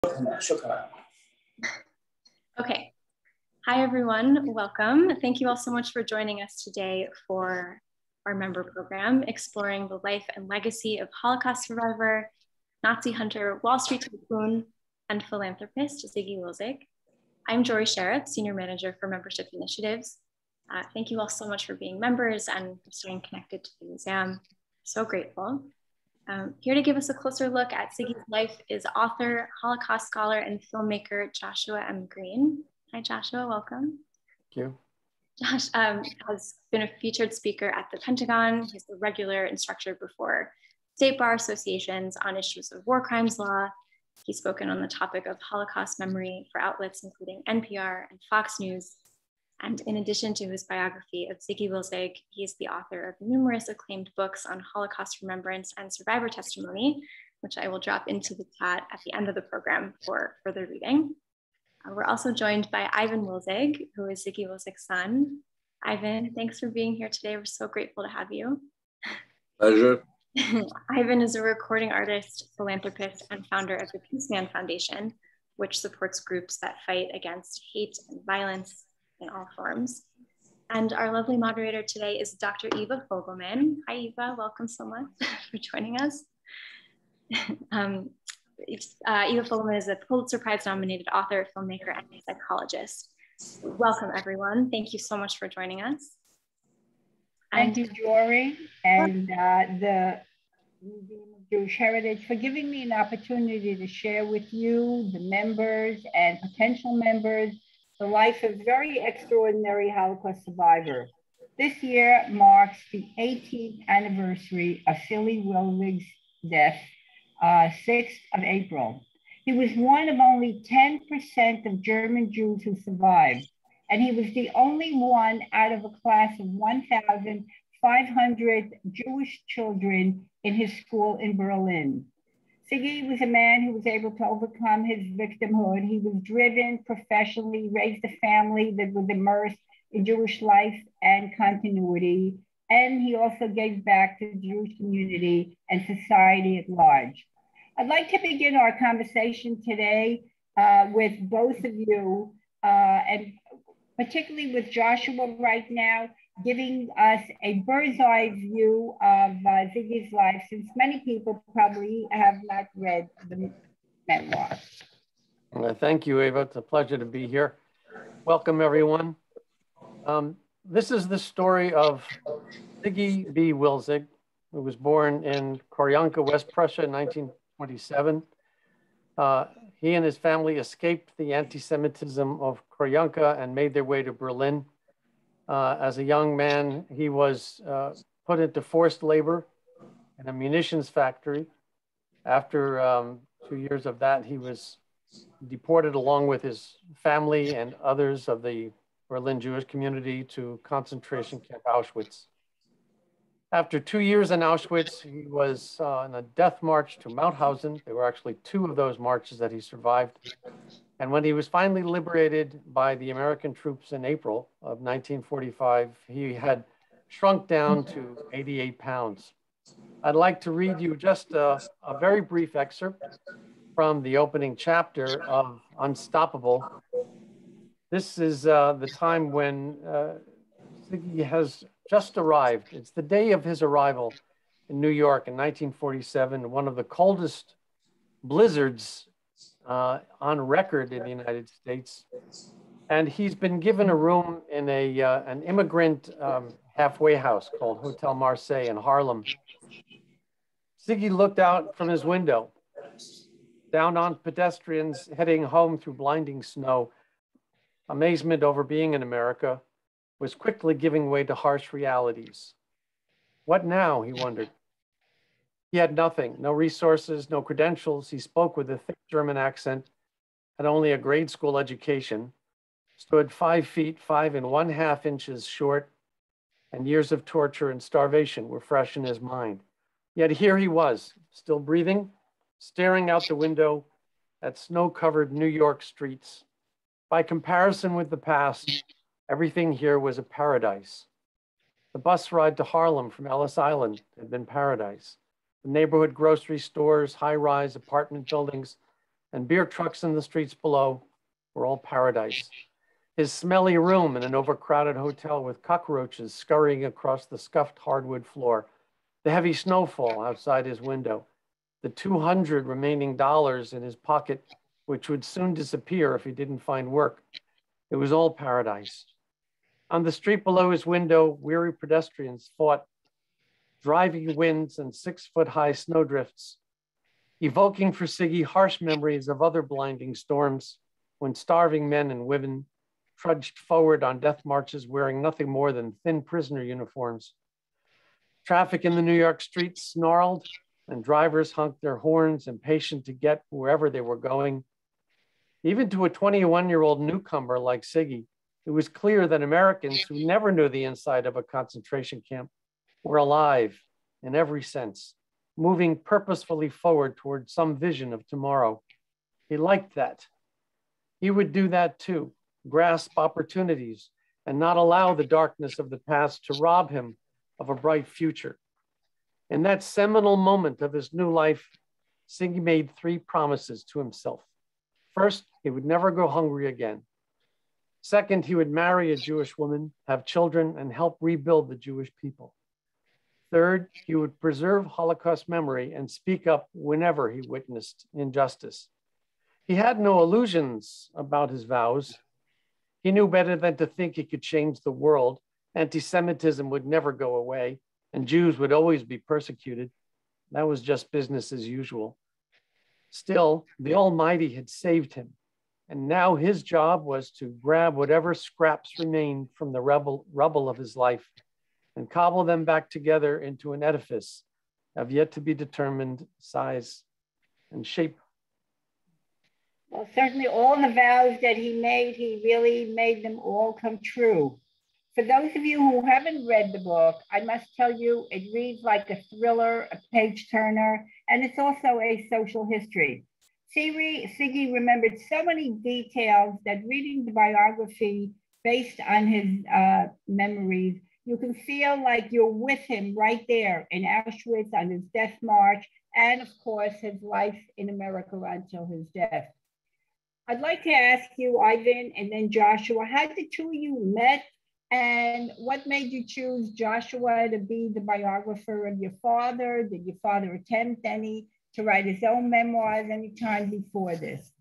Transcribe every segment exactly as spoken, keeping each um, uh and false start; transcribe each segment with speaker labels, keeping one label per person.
Speaker 1: Okay. Hi, everyone. Welcome. Thank you all so much for joining us today for our member program, exploring the life and legacy of Holocaust survivor, Nazi hunter, Wall Street tycoon, and philanthropist Ziggy Wilzig. I'm Jory Sharrett, Senior Manager for Membership Initiatives. Uh, thank you all so much for being members and staying connected to the museum. So grateful. Um, here to give us a closer look at Ziggy's life is author, Holocaust scholar, and filmmaker Joshua M. Green. Hi, Joshua, welcome.
Speaker 2: Thank you.
Speaker 1: Josh um, has been a featured speaker at the Pentagon. He's a regular instructor before state bar associations on issues of war crimes law. He's spoken on the topic of Holocaust memory for outlets including N P R and Fox News. And in addition to his biography of Ziggy Wilzig, he is the author of numerous acclaimed books on Holocaust remembrance and survivor testimony, which I will drop into the chat at the end of the program for further reading. Uh, we're also joined by Ivan Wilzig, who is Ziggy Wilzig's son. Ivan, thanks for being here today. We're so grateful to have you.
Speaker 3: Pleasure.
Speaker 1: Ivan is a recording artist, philanthropist, and founder of the Peaceman Foundation, which supports groups that fight against hate and violence in all forms. And our lovely moderator today is Doctor Eva Fogelman. Hi, Eva, welcome so much for joining us. um, uh, Eva Fogelman is a Pulitzer Prize nominated author, filmmaker, and psychologist. Welcome, everyone. Thank you so much for joining us.
Speaker 4: Thank you, Jory, and uh, the Museum of Jewish Heritage for giving me an opportunity to share with you, the members and potential members, the life of a very extraordinary Holocaust survivor. This year marks the eighteenth anniversary of Ziggy Wilzig's death, uh, sixth of April. He was one of only ten percent of German Jews who survived, and he was the only one out of a class of one thousand five hundred Jewish children in his school in Berlin. Ziggy was a man who was able to overcome his victimhood. He was driven professionally, raised a family that was immersed in Jewish life and continuity. And he also gave back to the Jewish community and society at large. I'd like to begin our conversation today uh, with both of you, uh, and particularly with Joshua right now, giving us a bird's eye view of uh, Ziggy's life, since many people probably have not read the memoir.
Speaker 2: Uh, thank you, Eva. It's a pleasure to be here. Welcome, everyone. Um, this is the story of Ziggy B. Wilzig, who was born in Koryanka, West Prussia in nineteen twenty-seven. Uh, he and his family escaped the anti-Semitism of Koryanka and made their way to Berlin. Uh, as a young man, he was uh, put into forced labor in a munitions factory. After um, two years of that, he was deported along with his family and others of the Berlin Jewish community to concentration camp Auschwitz. After two years in Auschwitz, he was uh, on a death march to Mauthausen. There were actually two of those marches that he survived. And when he was finally liberated by the American troops in April of nineteen forty-five, he had shrunk down to eighty-eight pounds. I'd like to read you just a, a very brief excerpt from the opening chapter of Unstoppable. This is uh, the time when uh, Ziggy has just arrived. It's the day of his arrival in New York in nineteen forty-seven, one of the coldest blizzards Uh, on record in the United States. And he's been given a room in a, uh, an immigrant um, halfway house called Hotel Marseille in Harlem. Ziggy looked out from his window, down on pedestrians heading home through blinding snow. Amazement over being in America was quickly giving way to harsh realities. What now, he wondered. He had nothing, no resources, no credentials. He spoke with a thick German accent, had only a grade school education, stood five feet, five and one half inches short, and years of torture and starvation were fresh in his mind. Yet here he was, still breathing, staring out the window at snow-covered New York streets. By comparison with the past, everything here was a paradise. The bus ride to Harlem from Ellis Island had been paradise. The neighborhood grocery stores, high-rise apartment buildings, and beer trucks in the streets below were all paradise. His smelly room in an overcrowded hotel with cockroaches scurrying across the scuffed hardwood floor, the heavy snowfall outside his window, the two hundred remaining dollars in his pocket, which would soon disappear if he didn't find work. It was all paradise. On the street below his window, weary pedestrians fought driving winds and six-foot-high snowdrifts, evoking for Siggy harsh memories of other blinding storms when starving men and women trudged forward on death marches wearing nothing more than thin prisoner uniforms. Traffic in the New York streets snarled, and drivers honked their horns, impatient to get wherever they were going. Even to a twenty-one-year-old newcomer like Siggy, it was clear that Americans who never knew the inside of a concentration camp were alive in every sense, moving purposefully forward toward some vision of tomorrow. He liked that. He would do that too, grasp opportunities and not allow the darkness of the past to rob him of a bright future. In that seminal moment of his new life, Siggy made three promises to himself. First, he would never go hungry again. Second, he would marry a Jewish woman, have children, and help rebuild the Jewish people. Third, he would preserve Holocaust memory and speak up whenever he witnessed injustice. He had no illusions about his vows. He knew better than to think he could change the world. Anti-Semitism would never go away, and Jews would always be persecuted. That was just business as usual. Still, the Almighty had saved him, and now his job was to grab whatever scraps remained from the rebel, rubble of his life and cobble them back together into an edifice of yet to be determined size and shape.
Speaker 4: Well, certainly all the vows that he made, he really made them all come true. For those of you who haven't read the book, I must tell you, it reads like a thriller, a page turner, and it's also a social history. Siggy remembered so many details that reading the biography based on his uh, memories, you can feel like you're with him right there in Auschwitz on his death march, and of course, his life in America until his death. I'd like to ask you, Ivan, and then Joshua, how the two of you met, and what made you choose Joshua to be the biographer of your father? Did your father attempt any to write his own memoirs any time before this?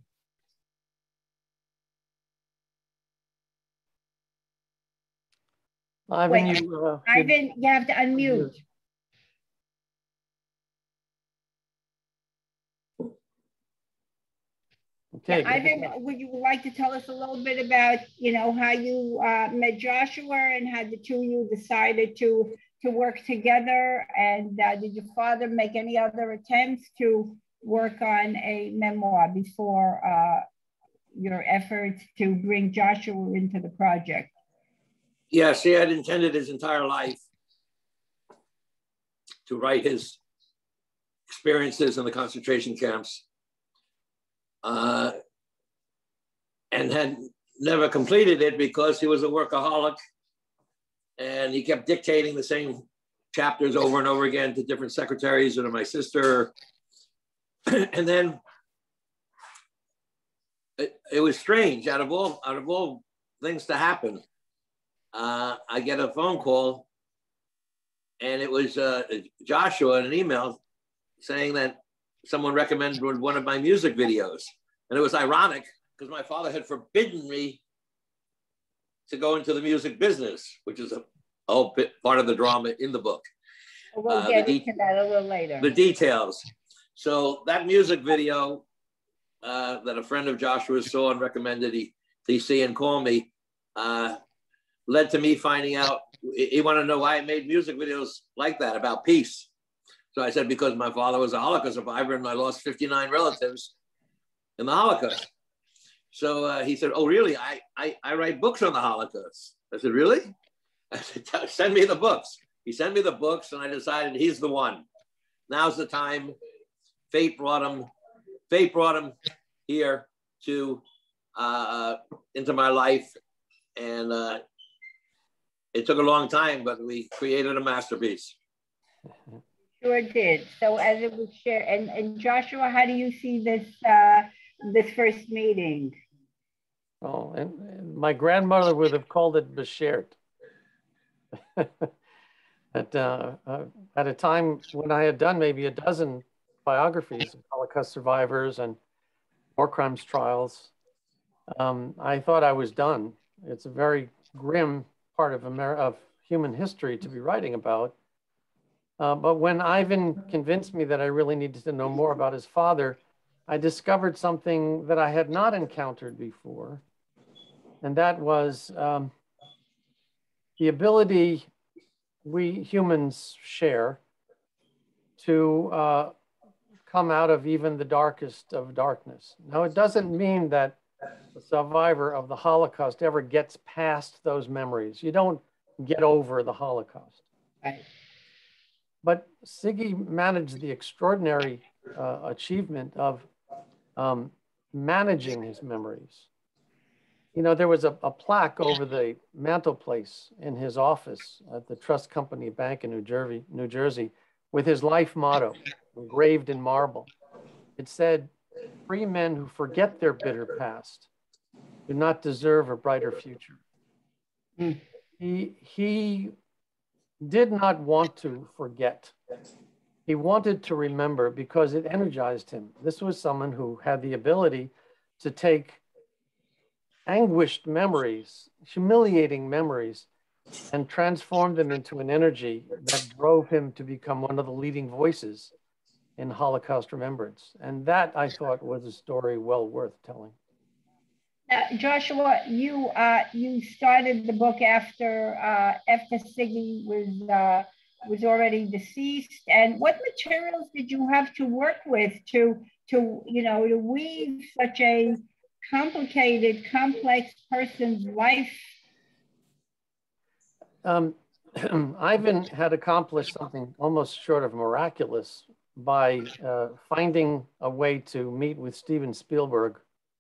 Speaker 2: Ivan,
Speaker 4: Wait,
Speaker 2: you, uh,
Speaker 4: Ivan, you have to unmute.
Speaker 2: Okay.
Speaker 4: Yeah, Ivan, would you like to tell us a little bit about, you know, how you uh, met Joshua and how the two of you decided to to work together? And uh, did your father make any other attempts to work on a memoir before uh, your efforts to bring Joshua into the project?
Speaker 3: Yes, he had intended his entire life to write his experiences in the concentration camps, uh, and had never completed it because he was a workaholic and he kept dictating the same chapters over and over again to different secretaries and to my sister. And then it, it was strange. Out of all, out of all things to happen, uh, I get a phone call, and it was uh, Joshua in an email saying that someone recommended one of my music videos. And it was ironic because my father had forbidden me to go into the music business, which is a whole bit part of the drama in the book.
Speaker 4: We'll uh, get into that a little later.
Speaker 3: The details. So that music video uh, that a friend of Joshua saw and recommended he, he see and call me uh, led to me finding out, he wanted to know why I made music videos like that about peace. So I said, because my father was a Holocaust survivor and I lost fifty-nine relatives in the Holocaust. So uh, he said, oh, really? I, I, I write books on the Holocaust. I said, really? I said, send me the books. He sent me the books and I decided he's the one. Now's the time. Fate brought him, fate brought him here to, uh, into my life. And uh, it took a long time, but we created a masterpiece.
Speaker 4: Sure did. So as it was shared, and, and Joshua, how do you see this uh, this first meeting?
Speaker 2: Oh, and, and my grandmother would have called it Beschert. at, uh, uh, at a time when I had done maybe a dozen biographies of Holocaust survivors and war crimes trials, um, I thought I was done. It's a very grim part of, Amer of human history to be writing about. Uh, but when Ivan convinced me that I really needed to know more about his father, I discovered something that I had not encountered before. And that was um, the ability we humans share to uh, come out of even the darkest of darkness. Now, it doesn't mean that the survivor of the Holocaust ever gets past those memories. You don't get over the Holocaust.
Speaker 4: Right.
Speaker 2: But Siggy managed the extraordinary uh, achievement of um, managing his memories. You know, there was a, a plaque over the mantelpiece in his office at the Trust Company Bank in New Jersey, New Jersey, with his life motto engraved in marble. It said, "Free men who forget their bitter past do not deserve a brighter future."
Speaker 4: Mm.
Speaker 2: He, he did not want to forget. He wanted to remember because it energized him. This was someone who had the ability to take anguished memories, humiliating memories, and transform them into an energy that drove him to become one of the leading voices in Holocaust remembrance. And that, I thought, was a story well worth telling.
Speaker 4: Now, Joshua, you uh, you started the book after uh, after Siggy was uh, was already deceased. And what materials did you have to work with to to you know to weave such a complicated, complex person's life?
Speaker 2: Um, Ivan had accomplished something almost short of miraculous by uh, finding a way to meet with Steven Spielberg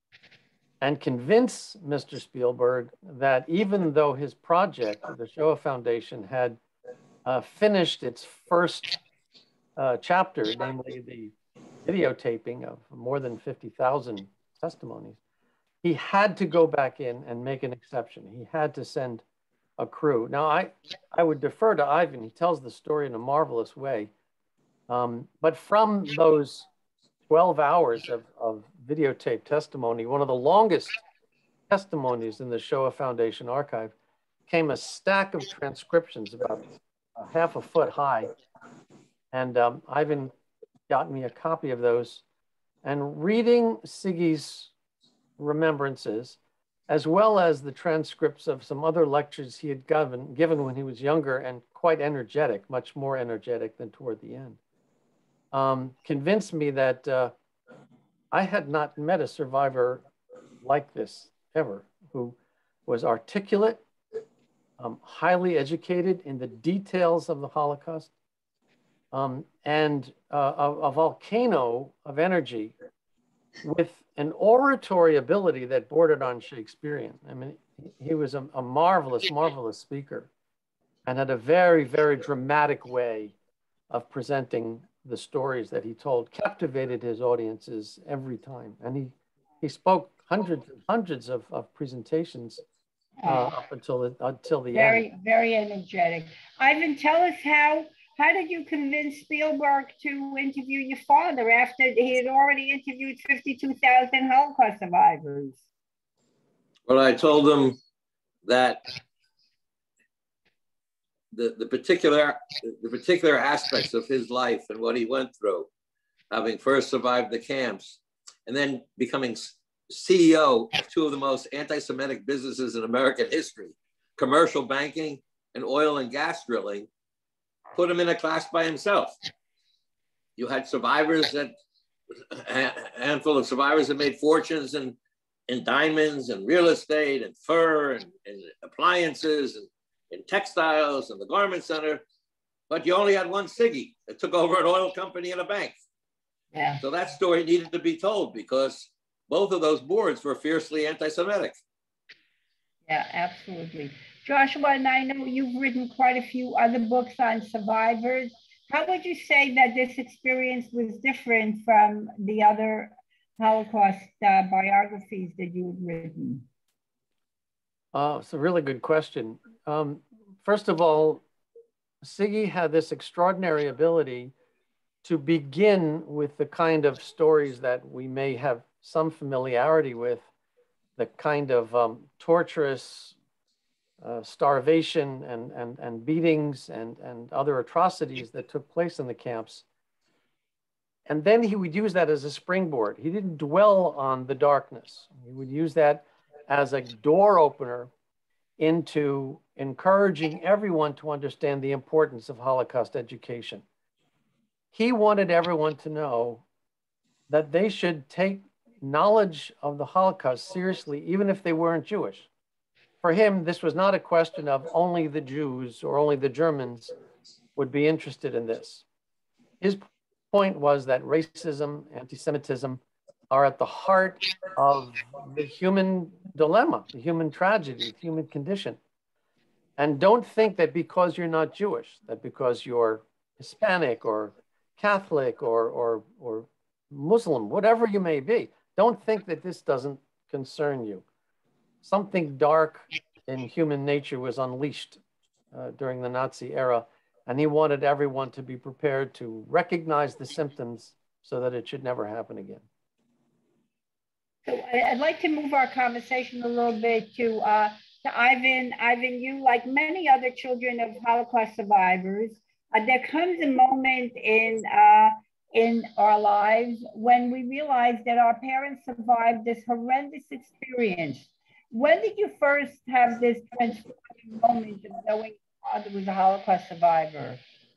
Speaker 2: and convince Mister Spielberg that even though his project, the Shoah Foundation, had uh, finished its first uh, chapter, namely the videotaping of more than fifty thousand testimonies, he had to go back in and make an exception. He had to send a crew. Now, I, I would defer to Ivan. He tells the story in a marvelous way. Um, but from those twelve hours of, of videotape testimony, one of the longest testimonies in the Shoah Foundation archive, came a stack of transcriptions about a half a foot high. And um, Ivan got me a copy of those. And reading Siggy's remembrances, as well as the transcripts of some other lectures he had given, given when he was younger and quite energetic, much more energetic than toward the end, um, convinced me that uh, I had not met a survivor like this ever, who was articulate, um, highly educated in the details of the Holocaust, um, and uh, a, a volcano of energy with an oratory ability that bordered on Shakespearean. I mean, he was a, a marvelous, marvelous speaker and had a very, very dramatic way of presenting the stories that he told, captivated his audiences every time. And he, he spoke hundreds and hundreds of, of presentations uh, up until the, until the
Speaker 4: very,
Speaker 2: end.
Speaker 4: Very, very energetic. Ivan, tell us how, how did you convince Spielberg to interview your father after he had already interviewed fifty-two thousand Holocaust survivors?
Speaker 3: Well, I told him that the, the particular the particular aspects of his life and what he went through, having first survived the camps and then becoming C E O of two of the most anti-Semitic businesses in American history, commercial banking and oil and gas drilling, put him in a class by himself. You had survivors that, a handful of survivors that made fortunes in, in diamonds and real estate and fur and, and appliances and, and textiles and the garment center, but you only had one Siggy that took over an oil company and a bank.
Speaker 4: Yeah.
Speaker 3: So that story needed to be told because both of those boards were fiercely anti-Semitic.
Speaker 4: Yeah, absolutely. Joshua, and I know you've written quite a few other books on survivors. How would you say that this experience was different from the other Holocaust uh, biographies that you've written?
Speaker 2: Oh, it's a really good question. Um, first of all, Siggy had this extraordinary ability to begin with the kind of stories that we may have some familiarity with, the kind of um, torturous uh, starvation and, and, and beatings and, and other atrocities that took place in the camps. And then he would use that as a springboard. He didn't dwell on the darkness. He would use that as a door opener into encouraging everyone to understand the importance of Holocaust education. He wanted everyone to know that they should take knowledge of the Holocaust seriously, even if they weren't Jewish. For him, this was not a question of only the Jews or only the Germans would be interested in this. His point was that racism, anti-Semitism are at the heart of the human dilemma, the human tragedy, the human condition. And don't think that because you're not Jewish, that because you're Hispanic or Catholic or, or, or Muslim, whatever you may be, don't think that this doesn't concern you. Something dark in human nature was unleashed uh, during the Nazi era, and he wanted everyone to be prepared to recognize the symptoms so that it should never happen again.
Speaker 4: So I'd like to move our conversation a little bit to, uh, to Ivan. Ivan, you, like many other children of Holocaust survivors, uh, there comes a moment in, uh, in our lives when we realize that our parents survived this horrendous experience. When did you first have this transforming moment of knowing your father was a Holocaust survivor?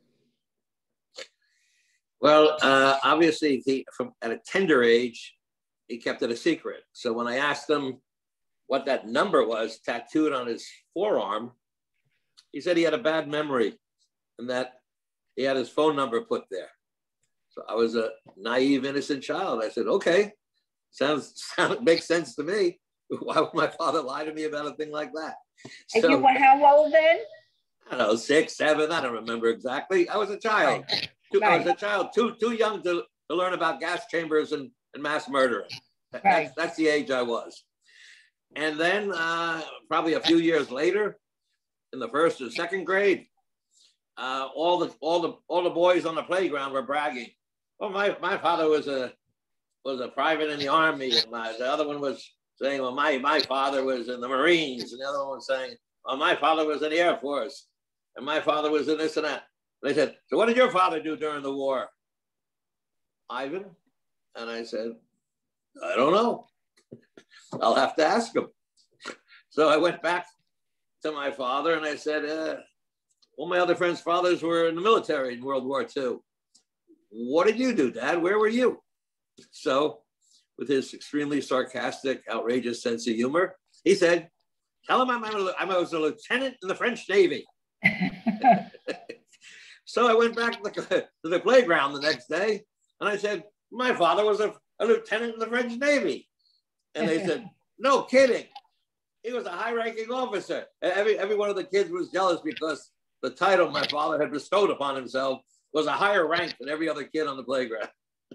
Speaker 3: Well, uh, obviously, he, from at a tender age, he kept it a secret. So when I asked him what that number was tattooed on his forearm, he said he had a bad memory and that he had his phone number put there. So I was a naive, innocent child. I said, okay, sounds, sounds makes sense to me. Why would my father lie to me about a thing like that?
Speaker 4: So, and you were how old then?
Speaker 3: I don't know, six, seven, I don't remember exactly. I was a child. Right. Too, right. I was a child, too, too young to, to learn about gas chambers and, and mass murdering. Right. That's, that's the age I was. And then uh, probably a few years later, in the first or second grade, uh, all the all the all the boys on the playground were bragging. Oh, my my father was a was a private in the army, and my, the other one was saying, well, my my father was in the Marines, and the other one was saying, well, my father was in the Air Force, and my father was in this and that. And they said, so what did your father do during the war? Ivan? And I said, I don't know. I'll have to ask him. So I went back to my father and I said, uh, all my other friends' fathers were in the military in World War Two. What did you do, Dad? Where were you? So with his extremely sarcastic, outrageous sense of humor, he said, tell him I'm a, I was a lieutenant in the French Navy. So I went back to the, to the playground the next day and I said, my father was a, a lieutenant in the French Navy. And they said, no kidding. He was a high-ranking officer. Every, every one of the kids was jealous because the title my father had bestowed upon himself was a higher rank than every other kid on the playground.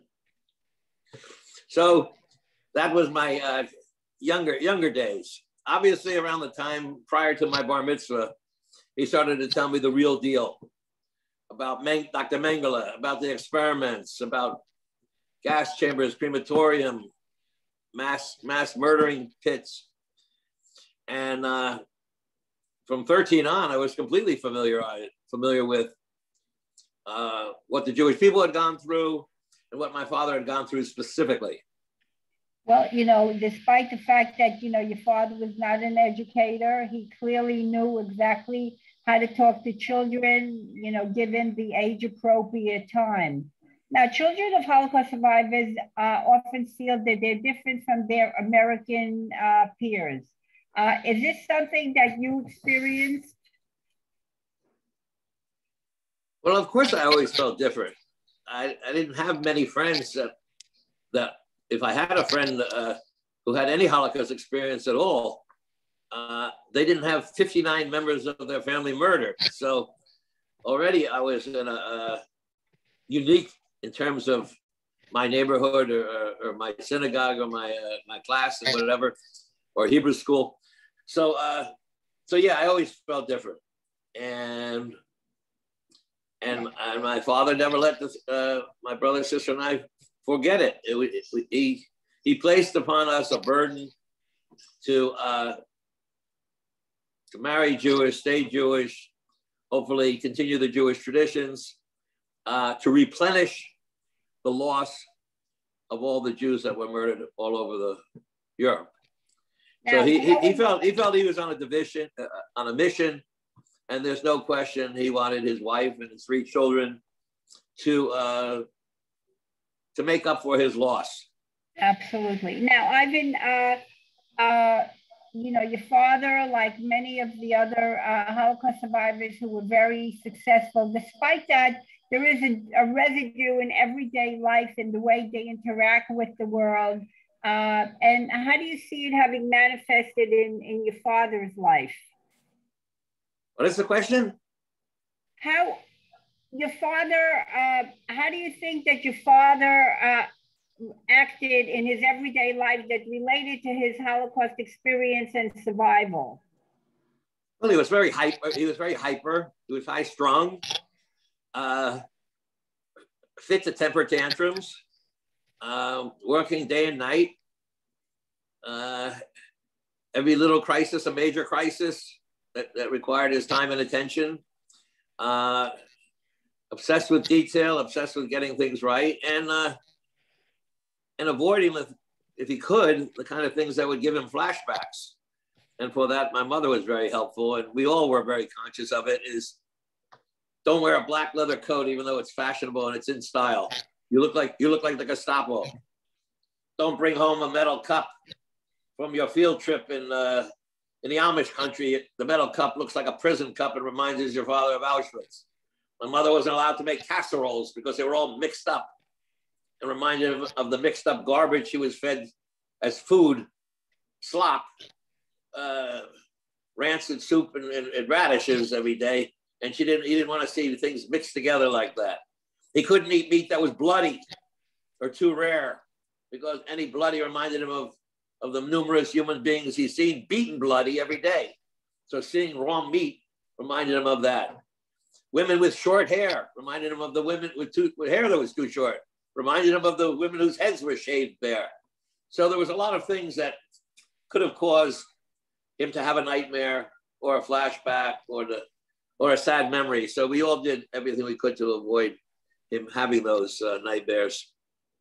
Speaker 3: So that was my uh, younger, younger days. Obviously, around the time prior to my bar mitzvah, he started to tell me the real deal about Meng, Doctor Mengele, about the experiments, about gas chambers, crematorium, mass mass murdering pits. And uh, from thirteen on, I was completely familiar, familiar with uh, what the Jewish people had gone through and what my father had gone through specifically.
Speaker 4: Well, you know, despite the fact that, you know, your father was not an educator, he clearly knew exactly how to talk to children, you know, given the age appropriate time. Now, children of Holocaust survivors uh, often feel that they're different from their American uh, peers. Uh, is this something that you experienced?
Speaker 3: Well, of course, I always felt different. I, I didn't have many friends that, that if I had a friend uh, who had any Holocaust experience at all, uh, they didn't have fifty-nine members of their family murdered. So already I was in a, a unique in terms of my neighborhood or, or, or my synagogue or my uh, my class and whatever, or Hebrew school. So uh, so yeah, I always felt different, and and, and my father never let the, uh, my brother, sister, and I forget it. It, it. He he placed upon us a burden to uh, to marry Jewish, stay Jewish, hopefully continue the Jewish traditions, uh, to replenish the loss of all the Jews that were murdered all over the Europe. So he, he, he felt he felt he was on a division, uh, on a mission, and there's no question he wanted his wife and his three children to uh, to make up for his loss.
Speaker 4: Absolutely. Now, Ivan, uh, uh, you know, your father, like many of the other uh, Holocaust survivors who were very successful, despite that, there is a, a residue in everyday life in the way they interact with the world. Uh, and how do you see it having manifested in, in your father's life?
Speaker 3: What is the question?
Speaker 4: How your father, uh, how do you think that your father uh, acted in his everyday life that related to his Holocaust experience and survival?
Speaker 3: Well, he was very hyper. He was very hyper. He was high strung, uh, fit to temper tantrums, uh, working day and night. Uh, every little crisis, a major crisis that, that required his time and attention. Uh, obsessed with detail, obsessed with getting things right, and uh, and avoiding, the, if he could, the kind of things that would give him flashbacks. And for that, my mother was very helpful, and we all were very conscious of it, is don't wear a black leather coat, even though it's fashionable and it's in style. You look like, you look like the Gestapo. Don't bring home a metal cup from your field trip in, uh, in the Amish country. The metal cup looks like a prison cup and reminds you of your father of Auschwitz. My mother wasn't allowed to make casseroles because they were all mixed up and reminded of, of the mixed up garbage she was fed as food, slop, uh, rancid soup and, and, and radishes every day. And she didn't, he didn't want to see things mixed together like that. He couldn't eat meat that was bloody or too rare, because any bloody reminded him of, of the numerous human beings he's seen beaten bloody every day. So seeing raw meat reminded him of that. Women with short hair reminded him of the women with, too, with hair that was too short, reminded him of the women whose heads were shaved bare. So there was a lot of things that could have caused him to have a nightmare or a flashback or the or a sad memory. So we all did everything we could to avoid him having those uh, nightmares.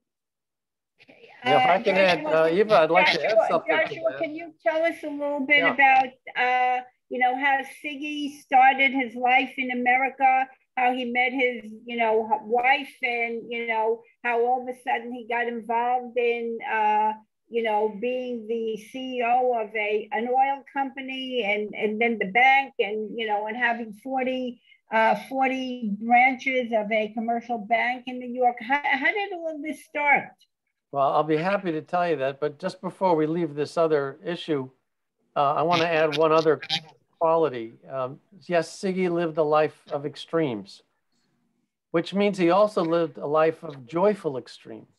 Speaker 2: Yeah, if I can uh, add, uh, Eva, I'd like
Speaker 4: Joshua,
Speaker 2: to add something.
Speaker 4: Joshua,
Speaker 2: to
Speaker 4: can you tell us a little bit
Speaker 2: yeah.
Speaker 4: about, uh, you know, how Siggy started his life in America, how he met his, you know, wife, and, you know, how all of a sudden he got involved in, uh, you know, being the C E O of a an oil company, and, and then the bank, and, you know, and having forty, uh, forty branches of a commercial bank in New York. How, how did all of this start?
Speaker 2: Well, I'll be happy to tell you that, but just before we leave this other issue, uh, I want to add one other quality. Um, yes, Siggy lived a life of extremes, which means he also lived a life of joyful extremes.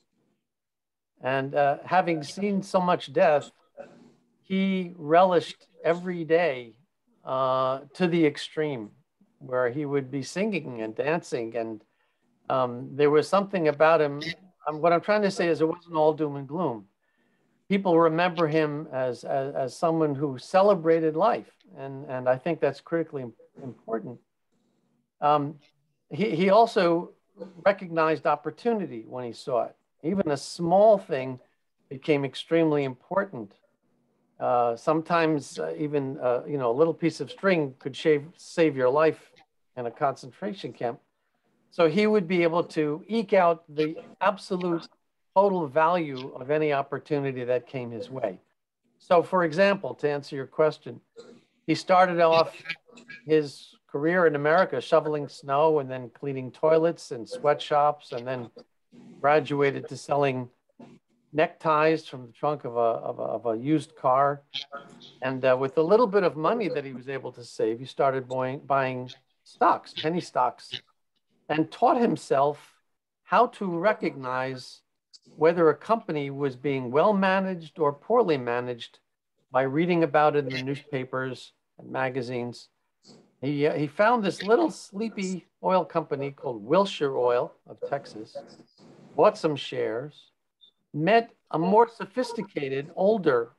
Speaker 2: And uh, having seen so much death, he relished every day uh, to the extreme, where he would be singing and dancing. And um, there was something about him. Um, what I'm trying to say is it wasn't all doom and gloom. People remember him as, as, as someone who celebrated life. And, and I think that's critically important. Um, he, he also recognized opportunity when he saw it. Even a small thing became extremely important. Uh, sometimes uh, even uh, you know, a little piece of string could shave, save your life in a concentration camp. So he would be able to eke out the absolute total value of any opportunity that came his way. So for example, to answer your question, he started off his career in America shoveling snow and then cleaning toilets and sweatshops, and then graduated to selling neckties from the trunk of a, of a, of a used car. And uh, with a little bit of money that he was able to save, he started buying, buying stocks, penny stocks, and taught himself how to recognize whether a company was being well managed or poorly managed by reading about it in the newspapers and magazines. He, uh, he found this little sleepy oil company called Wilshire Oil of Texas, bought some shares, met a more sophisticated, older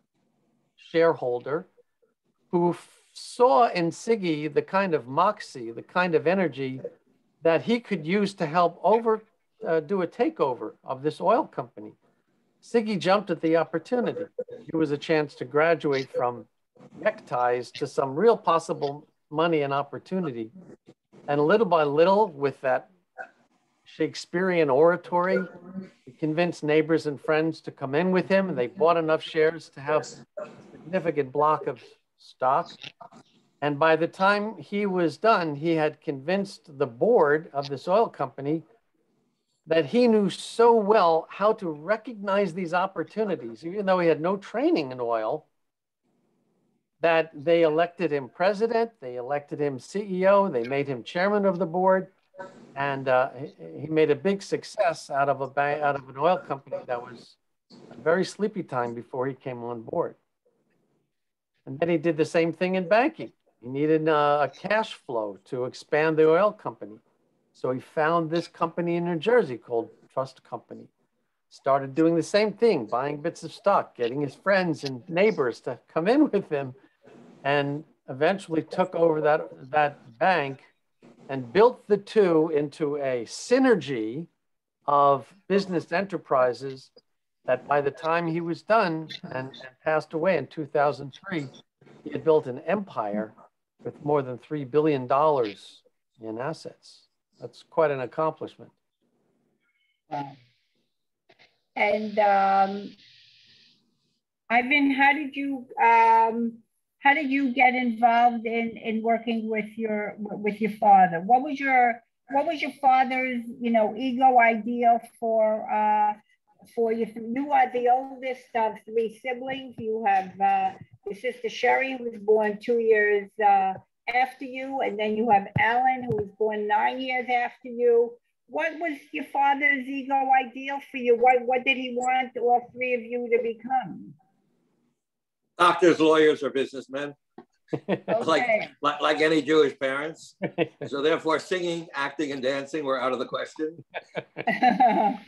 Speaker 2: shareholder who saw in Siggy the kind of moxie, the kind of energy that he could use to help over uh, do a takeover of this oil company. Siggy jumped at the opportunity. It was a chance to graduate from neckties to some real possible money and opportunity. And little by little, with that Shakespearean oratory, he convinced neighbors and friends to come in with him, and they bought enough shares to have a significant block of stock. And by the time he was done, he had convinced the board of this oil company that he knew so well how to recognize these opportunities, even though he had no training in oil, that they elected him president, they elected him C E O, they made him chairman of the board, and uh, he, he made a big success out of a bank, out of an oil company that was a very sleepy time before he came on board. And then he did the same thing in banking. He needed uh, a cash flow to expand the oil company. So he found this company in New Jersey called Trust Company. Started doing the same thing, buying bits of stock, getting his friends and neighbors to come in with him, and eventually took over that, that bank and built the two into a synergy of business enterprises that by the time he was done and, and passed away in two thousand three, he had built an empire with more than three billion dollars in assets. That's quite an accomplishment.
Speaker 4: Wow. And um, Ivan, how did you um, how did you get involved in in working with your with your father? What was your what was your father's you know ego ideal for uh, for you? You are the oldest of three siblings. You have uh, your sister Sherry, who was born two years uh, after you, and then you have Alan, who was born nine years after you. What was your father's ego ideal for you? What, what did he want all three of you to become?
Speaker 3: Doctors, lawyers, or businessmen.
Speaker 4: Okay.
Speaker 3: like, like, like any Jewish parents. So therefore, singing, acting, and dancing were out of the question. And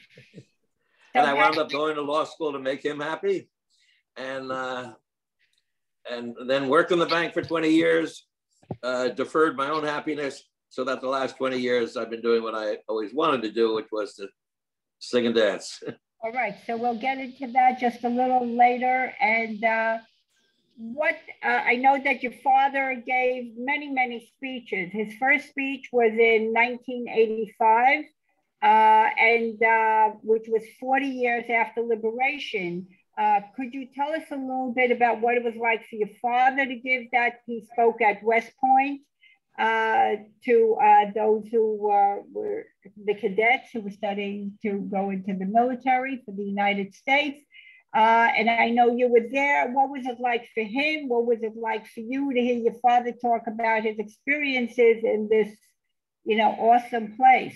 Speaker 3: I wound up going to law school to make him happy. And, uh, and then worked in the bank for twenty years, uh, deferred my own happiness, so that the last twenty years I've been doing what I always wanted to do, which was to sing and dance.
Speaker 4: All right, so we'll get into that just a little later. And uh, what uh, I know that your father gave many, many speeches. His first speech was in nineteen eighty-five, uh, and uh, which was forty years after liberation. Uh, could you tell us a little bit about what it was like for your father to give that? He spoke at West Point uh, to uh, those who uh, were the cadets who were studying to go into the military for the United States. Uh, and I know you were there. What was it like for him? What was it like for you to hear your father talk about his experiences in this, you know, awesome place?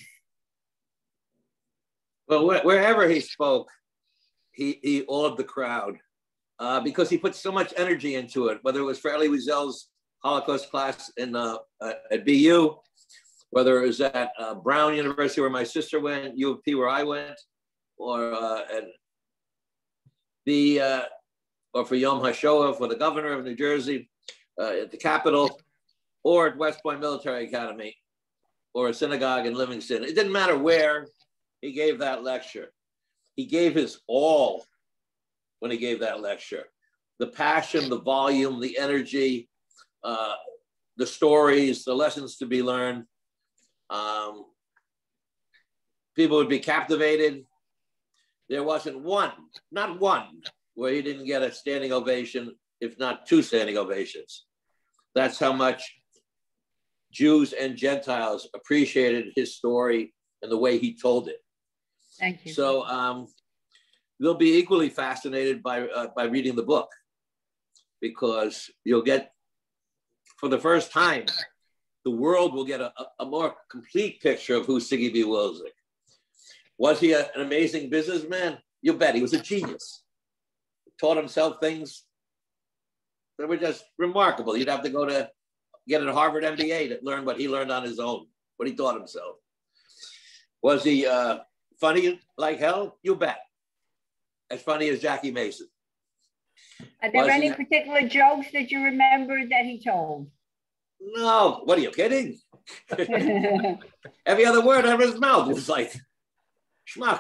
Speaker 3: Well, wh wherever he spoke, he, he awed the crowd uh, because he put so much energy into it, whether it was for Elie Wiesel's Holocaust class in uh, uh, at B U, whether it was at uh, Brown University where my sister went, U of P where I went, or uh, at the, uh, or for Yom HaShoah for the governor of New Jersey uh, at the Capitol, or at West Point Military Academy, or a synagogue in Livingston. It didn't matter where he gave that lecture. He gave his all when he gave that lecture. The passion, the volume, the energy, uh, the stories, the lessons to be learned. Um, people would be captivated. There wasn't one, not one, where he didn't get a standing ovation, if not two standing ovations. That's how much Jews and Gentiles appreciated his story and the way he told it.
Speaker 4: Thank you.
Speaker 3: So um, they'll be equally fascinated by, uh, by reading the book, because you'll get, for the first time, the world will get a, a more complete picture of who Siggy B. Wilczek. Was he a, an amazing businessman? You bet. He was a genius. Taught himself things that were just remarkable. You'd have to go to get a Harvard M B A to learn what he learned on his own, what he taught himself. Was he uh, funny like hell? You bet. As funny as Jackie Mason.
Speaker 4: Are there
Speaker 3: Was
Speaker 4: any
Speaker 3: he...
Speaker 4: particular jokes that you remember that he told?
Speaker 3: No. What are you kidding? Every other word out of his mouth was like, schmuck.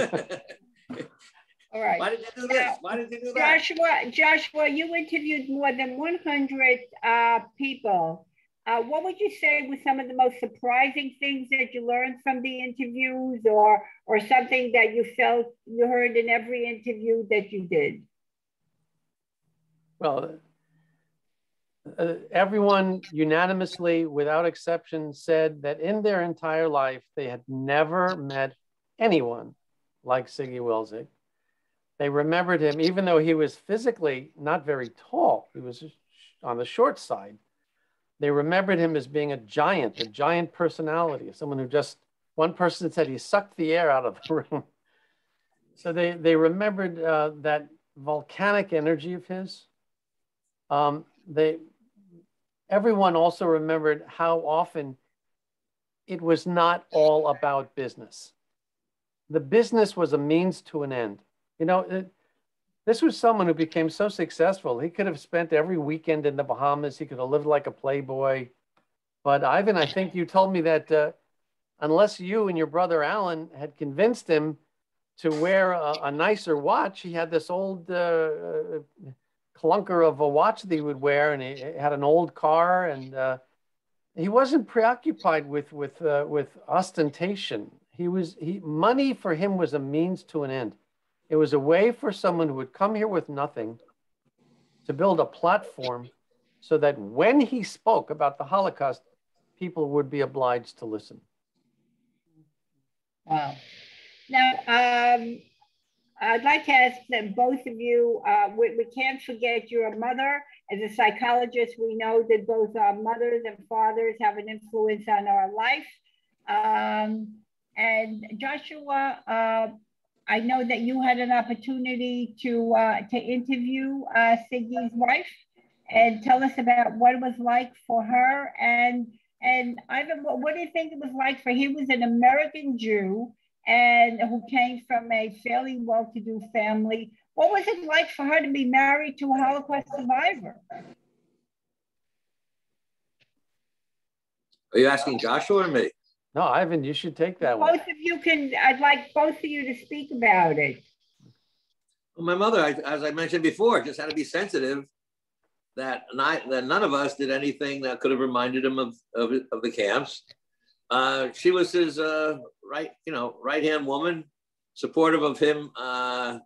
Speaker 4: All right.
Speaker 3: Why did you do this? Now, Why did you do
Speaker 4: that? Joshua, Joshua, you interviewed more than one hundred uh, people. Uh, what would you say were some of the most surprising things that you learned from the interviews, or or something that you felt you heard in every interview that you did?
Speaker 2: Well, uh, everyone unanimously, without exception, said that in their entire life, they had never met anyone like Siggy Wilzig. They remembered him, even though he was physically not very tall, he was on the short side. They remembered him as being a giant, a giant personality, someone who just, one person said he sucked the air out of the room. So they, they remembered uh, that volcanic energy of his. Um, they, everyone also remembered how often it was not all about business. The business was a means to an end. You know, it, this was someone who became so successful. He could have spent every weekend in the Bahamas. He could have lived like a playboy. But Ivan, I think you told me that uh, unless you and your brother Alan had convinced him to wear a, a nicer watch, he had this old uh, clunker of a watch that he would wear, and he had an old car, and uh, he wasn't preoccupied with with uh, with ostentation. He was he money for him was a means to an end. It was a way for someone who would come here with nothing to build a platform so that when he spoke about the Holocaust, people would be obliged to listen.
Speaker 4: Wow. Now, um, I'd like to ask that both of you, uh, we, we can't forget you're a mother. As a psychologist, we know that both our mothers and fathers have an influence on our life. Um, and Joshua, uh, I know that you had an opportunity to uh, to interview uh, Siggy's wife and tell us about what it was like for her. And and Ivan, what, what do you think it was like for? He was an American Jew and who came from a fairly well-to-do family. What was it like for her to be married to a Holocaust survivor?
Speaker 3: Are you asking Joshua or me?
Speaker 2: No, Ivan, you should take that one.
Speaker 4: Both of you can, I'd like both of you to speak about it.
Speaker 3: Well, my mother, I, as I mentioned before, just had to be sensitive that, not, that none of us did anything that could have reminded him of, of, of the camps. Uh, she was his uh, right, you know, right-hand woman, supportive of him uh,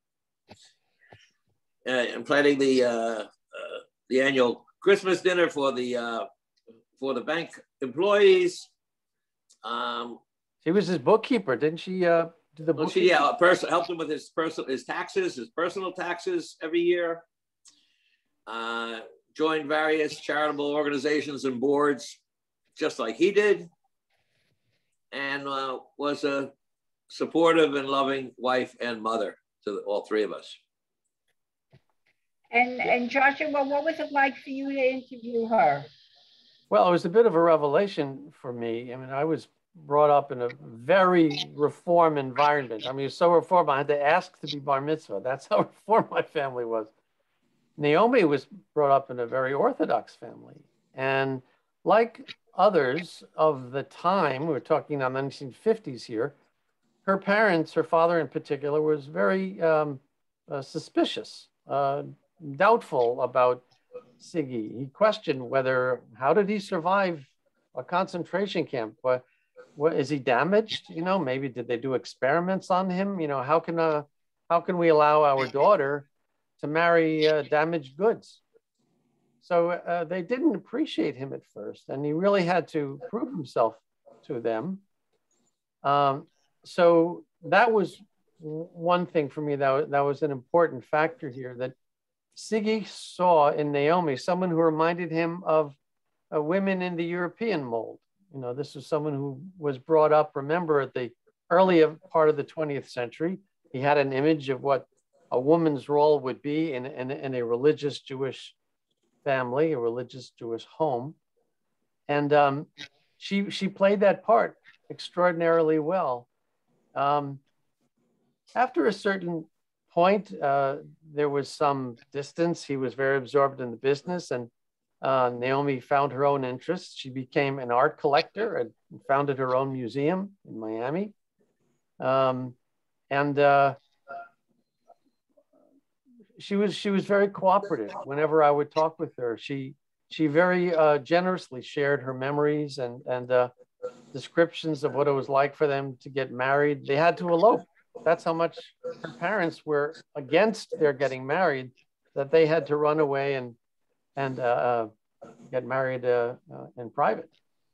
Speaker 3: uh, and planning the uh, uh, the annual Christmas dinner for the uh, for the bank employees. Um,
Speaker 2: she was his bookkeeper, didn't she? Uh, do the
Speaker 3: well, she yeah, person helped him with his personal his taxes, his personal taxes every year. Uh, joined various charitable organizations and boards, just like he did, and uh, was a supportive and loving wife and mother to the, all three of us.
Speaker 4: And and Joshua, what was it like for you to interview her?
Speaker 2: Well, it was a bit of a revelation for me. I mean, I was brought up in a very reform environment. I mean, so reform, I had to ask to be bar mitzvah. That's how reform my family was. Naomi was brought up in a very Orthodox family. And like others of the time, we're talking in the nineteen fifties here, her parents, her father in particular, was very um, uh, suspicious, uh, doubtful about Siggy. He questioned whether, how did he survive a concentration camp? What, what, is he damaged? You know, maybe did they do experiments on him? You know, how can, uh, how can we allow our daughter to marry uh, damaged goods? So uh, they didn't appreciate him at first, and he really had to prove himself to them. Um, so that was one thing for me that, that was an important factor here, that Siggy saw in Naomi someone who reminded him of uh, women in the European mold. You know, this was someone who was brought up, remember, at the early part of the twentieth century. He had an image of what a woman's role would be in, in, in a religious Jewish family, a religious Jewish home. And um, she, she played that part extraordinarily well. Um, after a certain point, uh, there was some distance. He was very absorbed in the business, and uh, Naomi found her own interests. She became an art collector and founded her own museum in Miami. Um, and uh, she was she was very cooperative. Whenever I would talk with her, she she very uh, generously shared her memories and and uh, descriptions of what it was like for them to get married. They had to elope. That's how much her parents were against their getting married, that they had to run away and and uh, get married uh, uh, in private.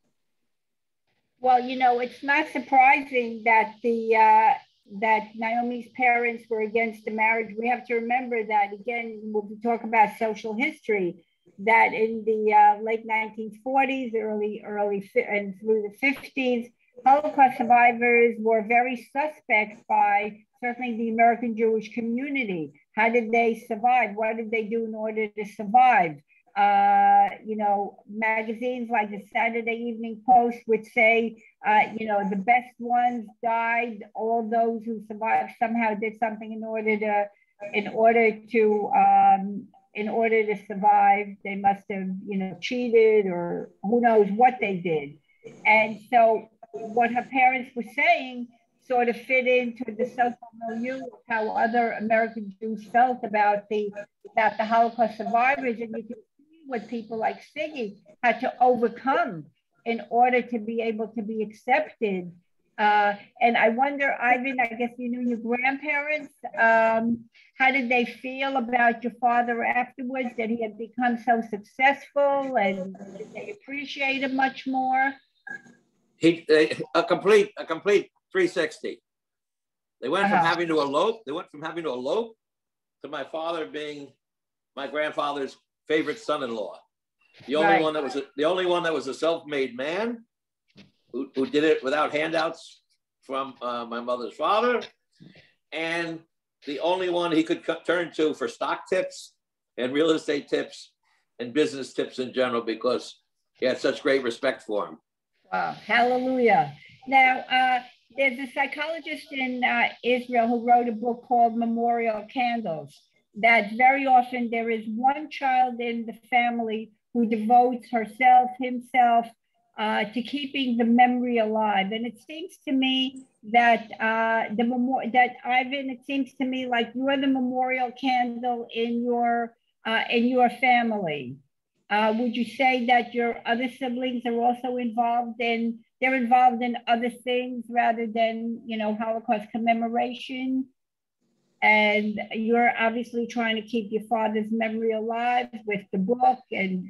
Speaker 4: Well, you know, it's not surprising that the uh, that Naomi's parents were against the marriage. We have to remember that, again, when we talk about social history, that in the uh, late nineteen forties, early, early, and through the fifties, Holocaust survivors were very suspect by certainly the American Jewish community. How did they survive? What did they do in order to survive? Uh, you know, magazines like the Saturday Evening Post would say, uh, you know, the best ones died. All those who survived somehow did something in order to, in order to, um, in order to survive. They must have, you know, cheated, or who knows what they did. And so, what her parents were saying sort of fit into the social milieu of how other American Jews felt about the about the Holocaust survivors, and you can what people like Siggy had to overcome in order to be able to be accepted. Uh, and I wonder, Ivan, I guess you knew your grandparents. Um, how did they feel about your father afterwards, that he had become so successful, and did they appreciate him much more?
Speaker 3: He, they, a complete, a complete three sixty. They went uh-huh. from having to elope, they went from having to elope to my father being my grandfather's favorite son-in-law, the only right. one that was a, the only one that was a self-made man who, who did it without handouts from uh, my mother's father, and the only one he could turn to for stock tips and real estate tips and business tips in general, because he had such great respect for him.
Speaker 4: Wow, hallelujah. Now, uh, there's a psychologist in uh, Israel who wrote a book called Memorial Candles, that very often there is one child in the family who devotes herself, himself, uh, to keeping the memory alive. And it seems to me that uh, the memorial, that Ivan, it seems to me like you're the memorial candle in your uh, in your family. Uh, would you say that your other siblings are also involved in? They're involved in other things rather than, you know, Holocaust commemoration? And you're obviously trying to keep your father's memory alive with the book. And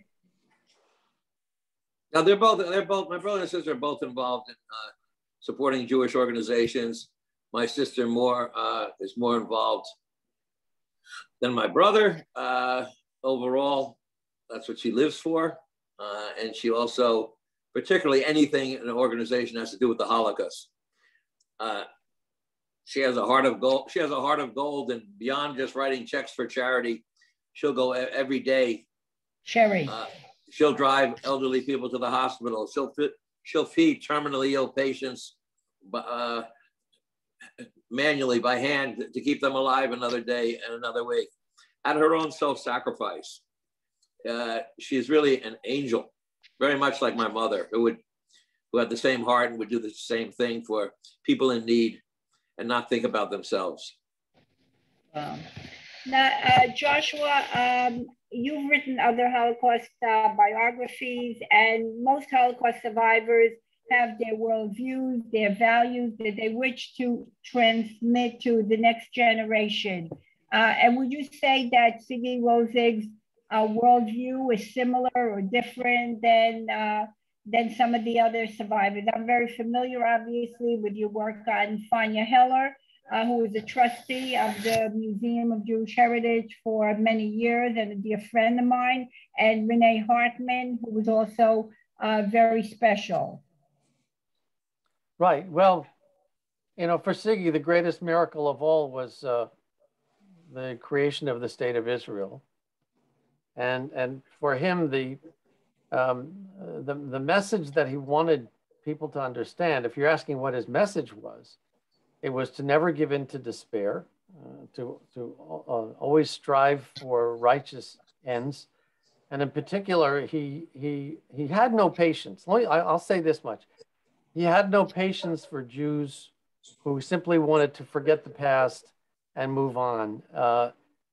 Speaker 3: now they're both, they're both, my brother and sister are both involved in uh, supporting Jewish organizations. My sister more uh, is more involved than my brother. Uh, overall, that's what she lives for. Uh, and she also, particularly anything in an organization has to do with the Holocaust. Uh, She has a heart of gold. She has a heart of gold, and beyond just writing checks for charity, she'll go every day.
Speaker 4: Sherry.
Speaker 3: Uh, she'll drive elderly people to the hospital. She'll fit, she'll feed terminally ill patients uh, manually by hand to keep them alive another day and another week. At her own self-sacrifice, uh, she's really an angel, very much like my mother, who would who had the same heart and would do the same thing for people in need and not think about themselves.
Speaker 4: Wow. Now, uh, Joshua, um, you've written other Holocaust uh, biographies, and most Holocaust survivors have their worldviews, their values that they wish to transmit to the next generation. Uh, and would you say that Siggy Wozig's uh, worldview is similar or different than uh, than some of the other survivors? I'm very familiar, obviously, with your work on Fania Heller, uh, who is a trustee of the Museum of Jewish Heritage for many years and a dear friend of mine, and Renee Hartman, who was also uh, very special.
Speaker 2: Right. Well, you know, for Siggy, the greatest miracle of all was uh, the creation of the state of Israel. And, and for him, the, um, the, the message that he wanted people to understand, if you're asking what his message was, it was to never give in to despair, uh, to, to uh, always strive for righteous ends. And in particular, he, he, he had no patience. Let me, I'll say this much. He had no patience for Jews who simply wanted to forget the past and move on. Uh,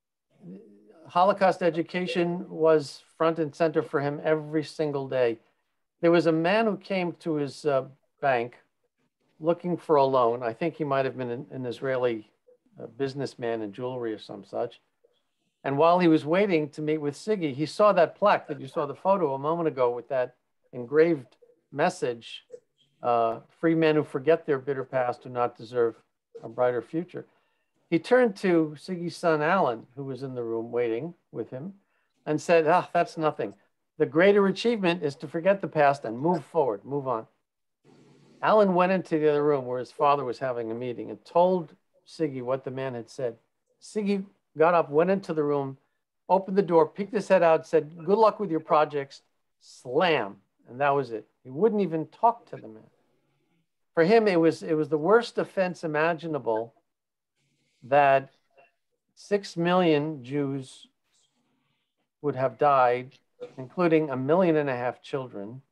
Speaker 2: Holocaust education was front and center for him every single day. There was a man who came to his uh, bank looking for a loan. I think he might have been an, an Israeli uh, businessman in jewelry or some such. And while he was waiting to meet with Siggy, he saw that plaque that you saw the photo a moment ago with that engraved message, uh, free men who forget their bitter past do not deserve a brighter future. He turned to Siggy's son, Alan, who was in the room waiting with him, and said, ah, that's nothing. The greater achievement is to forget the past and move forward, move on. Alan went into the other room where his father was having a meeting and told Siggy what the man had said. Siggy got up, went into the room, opened the door, peeked his head out, said, good luck with your projects, slam. And that was it. He wouldn't even talk to the man. For him, it was, it was the worst offense imaginable that six million Jews would have died, including a million and a half children,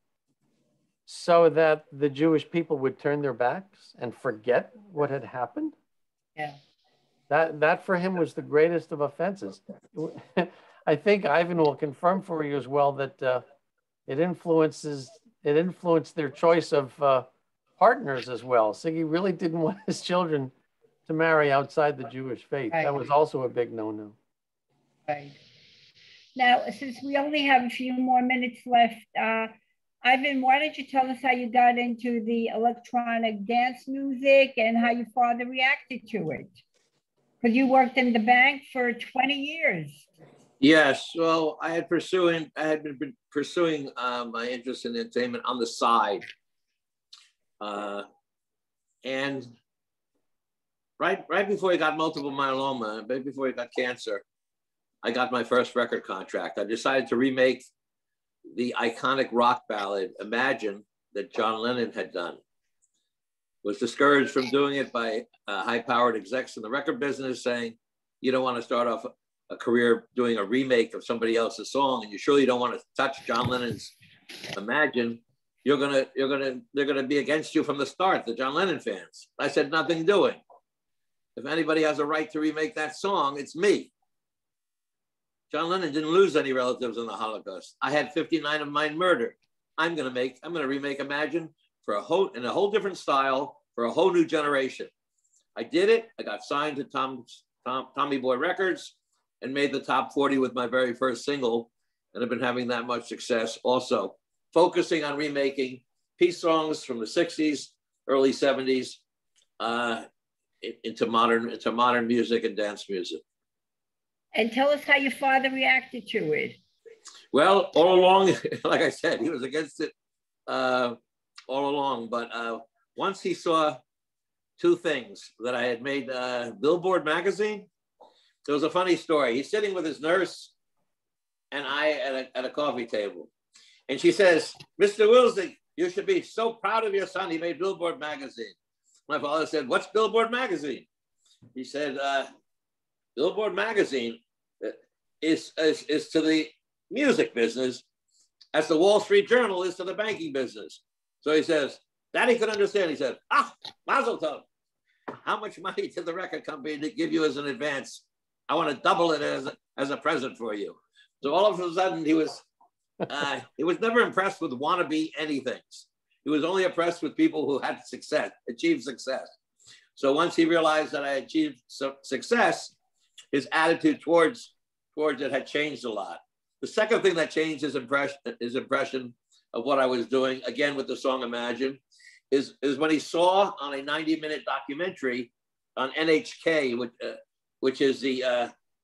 Speaker 2: so that the Jewish people would turn their backs and forget what had happened.
Speaker 4: Yeah.
Speaker 2: That, that for him was the greatest of offenses. I think Ivan will confirm for you as well that uh, it influences, it influenced their choice of uh, partners as well. Siggy really didn't want his children to marry outside the Jewish faith.
Speaker 4: Right.
Speaker 2: That was also a big no-no.
Speaker 4: Right. Now, since we only have a few more minutes left, uh, Ivan, why don't you tell us how you got into the electronic dance music and how your father reacted to it? Because you worked in the bank for twenty years.
Speaker 3: Yes, well, I had pursuing, I had been pursuing uh, my interest in entertainment on the side, uh, and right, right before he got multiple myeloma, right before he got cancer, I got my first record contract. I decided to remake the iconic rock ballad "Imagine" that John Lennon had done. Was discouraged from doing it by uh, high-powered execs in the record business, saying, you don't want to start off a career doing a remake of somebody else's song, and you surely don't want to touch John Lennon's "Imagine." You're gonna, you're gonna, they're gonna be against you from the start, the John Lennon fans. I said, nothing doing. If anybody has a right to remake that song, it's me. John Lennon didn't lose any relatives in the Holocaust. I had fifty-nine of mine murdered. I'm gonna make, I'm gonna remake "Imagine" for a whole, in a whole different style for a whole new generation. I did it. I got signed to Tom, Tom, Tommy Boy Records and made the top forty with my very first single. And I've been having that much success also, focusing on remaking peace songs from the sixties, early seventies, uh, into modern, into modern music and dance music.
Speaker 4: And tell us how your father reacted to it.
Speaker 3: Well, all along, like I said, he was against it uh, all along. But uh, once he saw two things, that I had made uh, Billboard magazine. There was a funny story. He's sitting with his nurse and I at a, at a coffee table. And she says, Mister Wilsig, you should be so proud of your son. He made Billboard magazine. My father said, what's Billboard magazine? He said, uh, Billboard magazine is, is, is to the music business as the Wall Street Journal is to the banking business. So he says, that he could understand. He said, ah, Mazel Tov. How much money did the record company give you as an advance? I want to double it as a, as a present for you. So all of a sudden he was, uh, he was never impressed with wannabe anythings. He was only impressed with people who had success, achieved success. So once he realized that I achieved su success, his attitude towards, towards it had changed a lot. The second thing that changed his impression, his impression of what I was doing, again with the song Imagine, is, is when he saw on a ninety minute documentary on N H K, which, uh, which is the uh,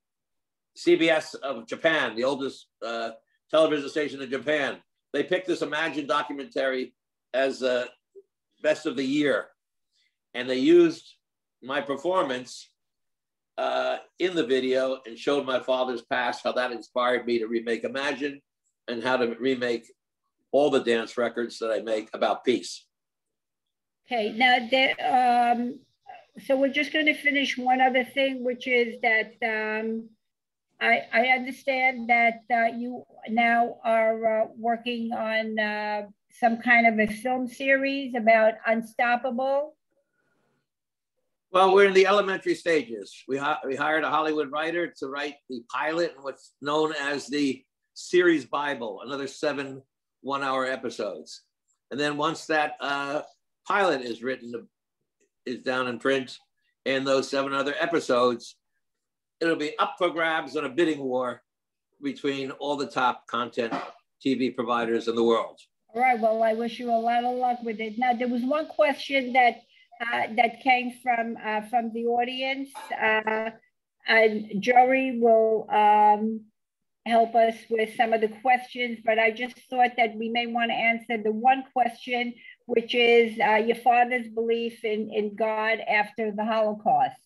Speaker 3: C B S of Japan, the oldest uh, television station in Japan. They picked this Imagine documentary as uh, best of the year. And they used my performance uh, in the video and showed my father's past, how that inspired me to remake Imagine and how to remake all the dance records that I make about peace.
Speaker 4: Okay, now there, um, so we're just going to finish one other thing, which is that um, I, I understand that uh, you now are uh, working on uh, some kind of a film series about Unstoppable.
Speaker 3: Well, we're in the elementary stages. We, we hired a Hollywood writer to write the pilot and what's known as the series Bible, another seven one-hour episodes. And then once that uh, pilot is written, is down in print, and those seven other episodes, it'll be up for grabs on a bidding war between all the top content T V providers in the world.
Speaker 4: All right, well, I wish you a lot of luck with it. Now, there was one question that uh, that came from uh, from the audience, uh, and Jory will um, help us with some of the questions, but I just thought that we may want to answer the one question, which is uh, your father's belief in, in God after the Holocaust.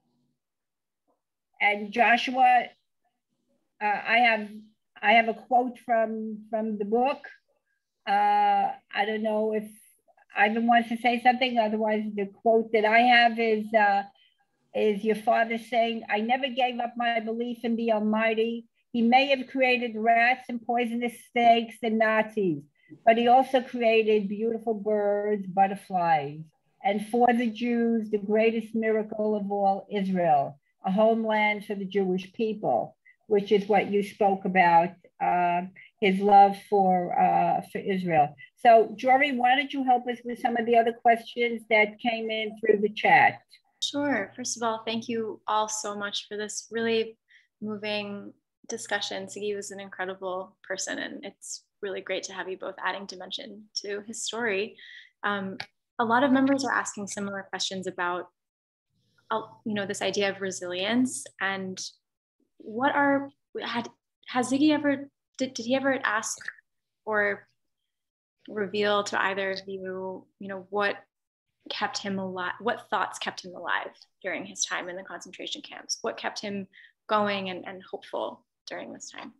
Speaker 4: And Joshua, uh, I have I have a quote from, from the book. Uh, I don't know if Ivan wants to say something, otherwise the quote that I have is, uh, is your father saying, "I never gave up my belief in the Almighty. He may have created rats and poisonous snakes and Nazis, but he also created beautiful birds, butterflies, and for the Jews, the greatest miracle of all, Israel, a homeland for the Jewish people," which is what you spoke about, uh, his love for, uh, for Israel. So, Jory, why don't you help us with some of the other questions that came in through the chat?
Speaker 1: Sure. First of all, thank you all so much for this really moving discussion. Siggy was an incredible person, and it's really great to have you both adding dimension to his story. Um, a lot of members are asking similar questions about, uh, you know, this idea of resilience, and what are, had, has Ziggy ever, did, did he ever ask or reveal to either of you, you know, what kept him alive, what thoughts kept him alive during his time in the concentration camps? What kept him going and, and hopeful during this time?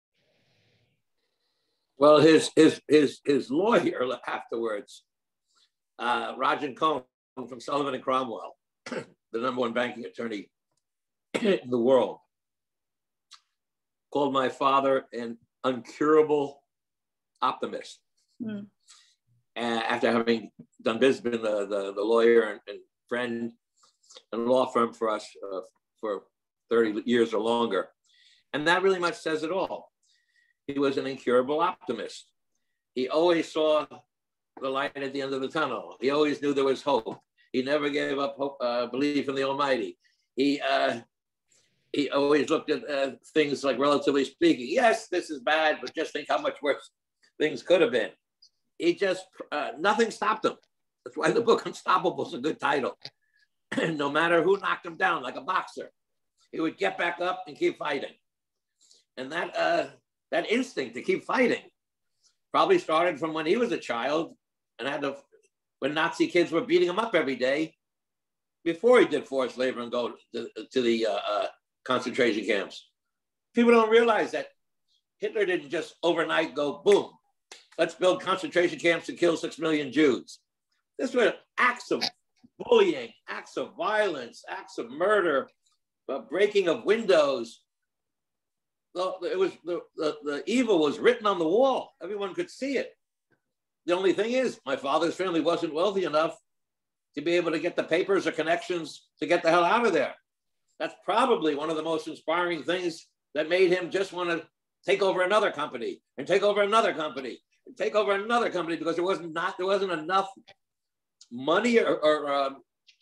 Speaker 3: Well, his his his his lawyer afterwards, uh, Rajan Cohen from Sullivan and Cromwell, the number one banking attorney in the world, called my father an uncurable optimist. Mm. And after having done business, been the, the, the lawyer and, and friend and law firm for us uh, for thirty years or longer. And that really much says it all. He was an incurable optimist. He always saw the light at the end of the tunnel. He always knew there was hope. He never gave up hope, uh, belief in the Almighty. He, uh, he always looked at uh, things like, relatively speaking, yes, this is bad, but just think how much worse things could have been. He just, uh, nothing stopped him. That's why the book Unstoppable is a good title. No matter who knocked him down, like a boxer, he would get back up and keep fighting. And that, uh, that instinct to keep fighting probably started from when he was a child and had to, when Nazi kids were beating him up every day before he did forced labor and go to, to the uh, uh, concentration camps. People don't realize that Hitler didn't just overnight go, boom, let's build concentration camps and kill six million Jews. This were acts of bullying, acts of violence, acts of murder, uh, breaking of windows. It was the, the, the evil was written on the wall. Everyone could see it. The only thing is, my father's family wasn't wealthy enough to be able to get the papers or connections to get the hell out of there. That's probably one of the most inspiring things that made him just want to take over another company and take over another company and take over another company, because there wasn't not there wasn't enough money or, or um,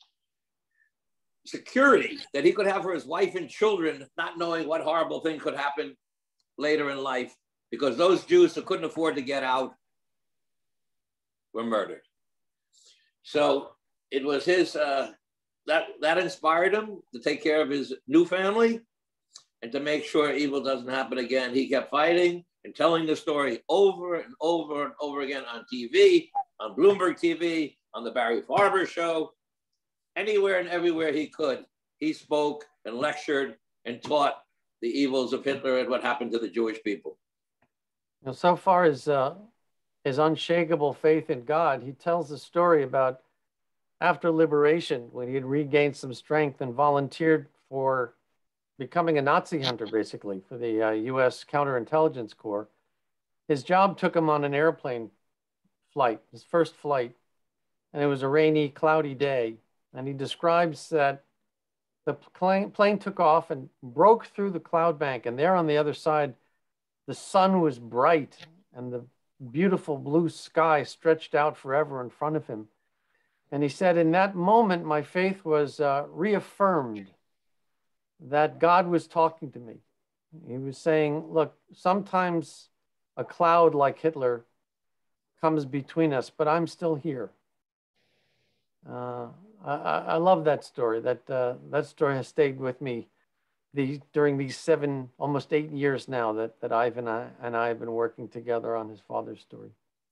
Speaker 3: security that he could have for his wife and children, not knowing what horrible thing could happen later in life, because those Jews who couldn't afford to get out were murdered. So it was his, uh, that, that inspired him to take care of his new family and to make sure evil doesn't happen again. He kept fighting and telling the story over and over and over again on T V, on Bloomberg T V, on the Barry Farber show. anywhere and everywhere he could, he spoke and lectured and taught the evils of Hitler and what happened to the Jewish people.
Speaker 2: Now, so far as uh, his unshakable faith in God, he tells a story about after liberation, when he had regained some strength and volunteered for becoming a Nazi hunter, basically, for the uh, U S Counterintelligence Corps. His job took him on an airplane flight, his first flight, and it was a rainy, cloudy day. And he describes that the plane, plane took off and broke through the cloud bank, and there on the other side, the sun was bright, and the beautiful blue sky stretched out forever in front of him. And he said, in that moment, my faith was uh, reaffirmed that God was talking to me. He was saying, look, sometimes a cloud like Hitler comes between us, but I'm still here. Uh, I, I love that story. That, uh, that story has stayed with me the, during these seven, almost eight years now that, that Ivan and I, and I have been working together on his father's story.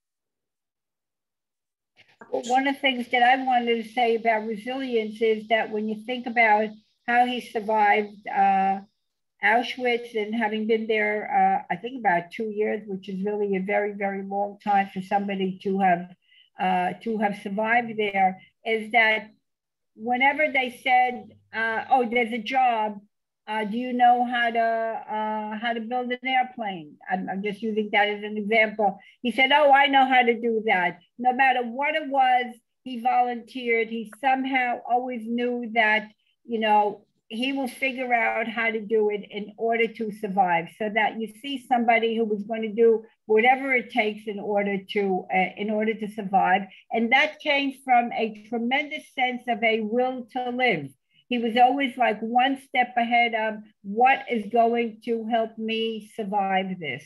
Speaker 4: Well, one of the things that I wanted to say about resilience is that when you think about how he survived uh, Auschwitz and having been there, uh, I think about two years, which is really a very, very long time for somebody to have uh, to have survived there, is that whenever they said, uh, "Oh, there's a job," uh, do you know how to uh, how to build an airplane? I'm, I'm just using that as an example. He said, "Oh, I know how to do that." No matter what it was, he volunteered. He somehow always knew that, you know, he will figure out how to do it in order to survive. So that you see somebody who was going to do whatever it takes in order to uh, in order to survive, and that came from a tremendous sense of a will to live. He was always like one step ahead of what is going to help me survive this.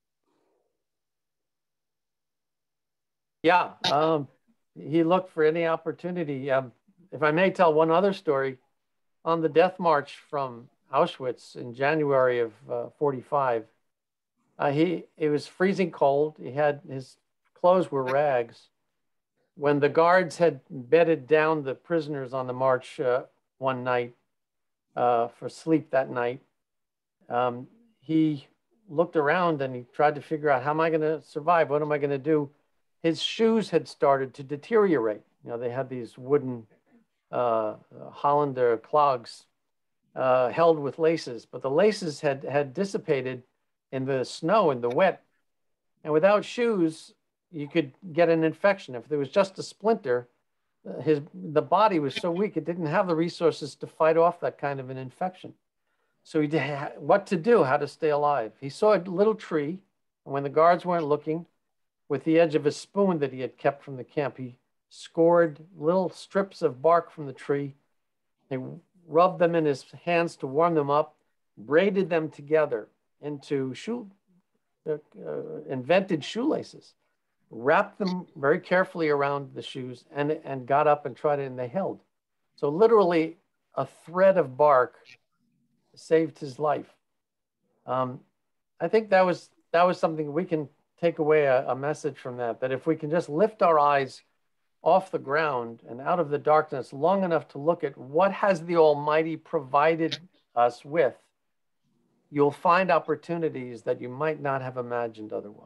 Speaker 2: Yeah, um, he looked for any opportunity. Um, if I may tell one other story, on the death march from Auschwitz in January of uh, forty-five, uh, he, it was freezing cold. He had, his clothes were rags. When the guards had bedded down the prisoners on the march uh, one night uh, for sleep that night, um, he looked around and he tried to figure out, how am I going to survive? What am I going to do? His shoes had started to deteriorate. You know, they had these wooden uh, Hollander clogs uh, held with laces, but the laces had, had dissipated in the snow, in the wet. And without shoes, you could get an infection. If there was just a splinter, his, the body was so weak, it didn't have the resources to fight off that kind of an infection. So he did what to do, how to stay alive. He saw a little tree, and when the guards weren't looking, with the edge of a spoon that he had kept from the camp, he scored little strips of bark from the tree. He rubbed them in his hands to warm them up, braided them together into shoe, uh, invented shoelaces, wrapped them very carefully around the shoes, and, and got up and tried it, and they held. So literally a thread of bark saved his life. Um, I think that was, that was something we can take away a, a message from that, that if we can just lift our eyes off the ground and out of the darkness long enough to look at what has the Almighty provided us with, you'll find opportunities that you might not have imagined otherwise.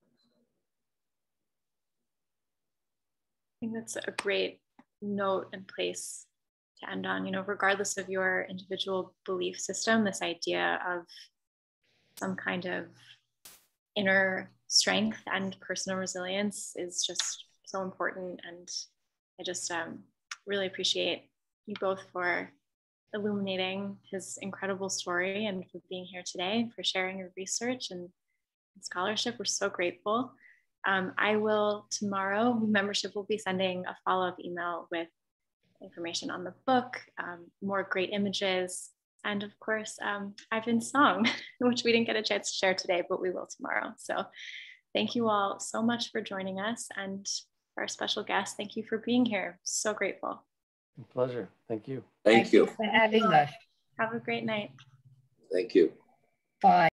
Speaker 1: I think that's a great note and place to end on. You know, regardless of your individual belief system, this idea of some kind of inner strength and personal resilience is just so important. And I just um, really appreciate you both for illuminating his incredible story and for being here today, for sharing your research and scholarship. We're so grateful. Um, I will tomorrow, membership will be sending a follow-up email with information on the book, um, more great images, and of course, um, Ivan's song, which we didn't get a chance to share today, but we will tomorrow. So thank you all so much for joining us. And for our special guest, thank you for being here. So grateful.
Speaker 2: A pleasure. Thank you.
Speaker 3: Thank,
Speaker 4: Thank
Speaker 3: you.
Speaker 4: you for having us.
Speaker 1: Have a great night.
Speaker 3: Thank you.
Speaker 4: Bye.